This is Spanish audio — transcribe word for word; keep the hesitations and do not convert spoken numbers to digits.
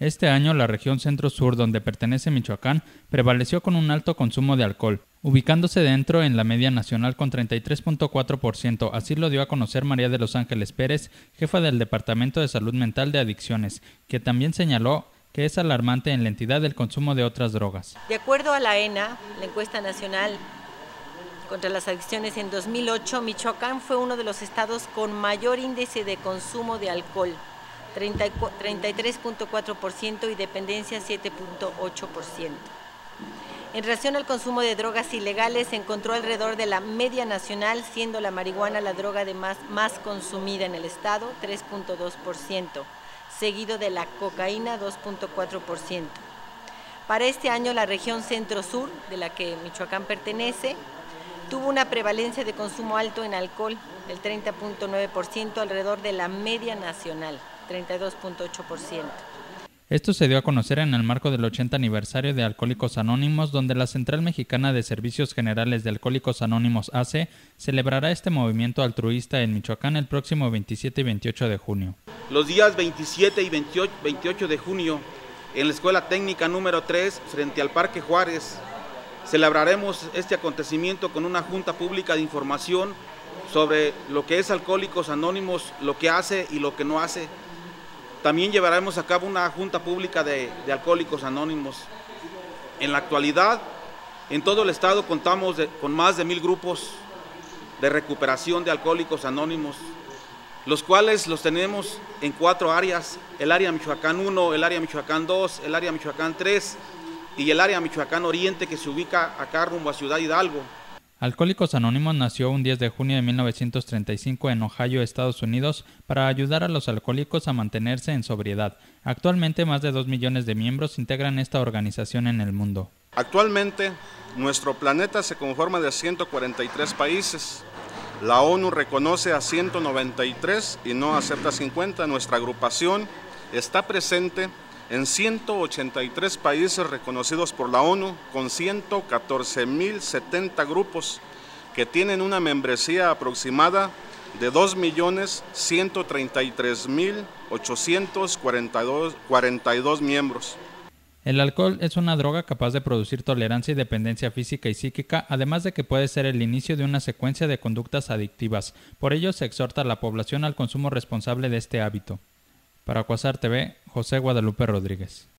Este año la región centro-sur, donde pertenece Michoacán, prevaleció con un alto consumo de alcohol, ubicándose dentro en la media nacional con treinta y tres punto cuatro por ciento, así lo dio a conocer María de los Ángeles Pérez, jefa del Departamento de Salud Mental de Adicciones, que también señaló que es alarmante en la entidad el consumo de otras drogas. De acuerdo a la ENA, la encuesta nacional contra las adicciones en dos mil ocho, Michoacán fue uno de los estados con mayor índice de consumo de alcohol, treinta y tres punto cuatro por ciento y dependencia siete punto ocho por ciento. En relación al consumo de drogas ilegales, se encontró alrededor de la media nacional, siendo la marihuana la droga de más, más consumida en el estado, tres punto dos por ciento, seguido de la cocaína, dos punto cuatro por ciento. Para este año, la región centro-sur, de la que Michoacán pertenece, tuvo una prevalencia de consumo alto en alcohol, del treinta punto nueve por ciento, alrededor de la media nacional, treinta y dos punto ocho por ciento. Esto se dio a conocer en el marco del ochenta aniversario de Alcohólicos Anónimos, donde la Central Mexicana de Servicios Generales de Alcohólicos Anónimos A C E celebrará este movimiento altruista en Michoacán el próximo veintisiete y veintiocho de junio. Los días veintisiete y veintiocho de junio, en la Escuela Técnica número tres, frente al Parque Juárez, celebraremos este acontecimiento con una junta pública de información sobre lo que es Alcohólicos Anónimos, lo que hace y lo que no hace. También llevaremos a cabo una junta pública de, de Alcohólicos Anónimos. En la actualidad, en todo el estado contamos de, con más de mil grupos de recuperación de Alcohólicos Anónimos, los cuales los tenemos en cuatro áreas: el área Michoacán uno, el área Michoacán dos, el área Michoacán tres y el área Michoacán Oriente, que se ubica acá rumbo a Ciudad Hidalgo. Alcohólicos Anónimos nació un diez de junio de mil novecientos treinta y cinco en Ohio, Estados Unidos, para ayudar a los alcohólicos a mantenerse en sobriedad. Actualmente más de dos millones de miembros integran esta organización en el mundo. Actualmente nuestro planeta se conforma de ciento cuarenta y tres países. La ONU reconoce a ciento noventa y tres y no acepta cincuenta. Nuestra agrupación está presente en ciento ochenta y tres países reconocidos por la ONU, con ciento catorce mil setenta grupos que tienen una membresía aproximada de dos millones ciento treinta y tres mil ochocientos cuarenta y dos miembros. El alcohol es una droga capaz de producir tolerancia y dependencia física y psíquica, además de que puede ser el inicio de una secuencia de conductas adictivas. Por ello se exhorta a la población al consumo responsable de este hábito. Para Cuasar T V, José Guadalupe Rodríguez.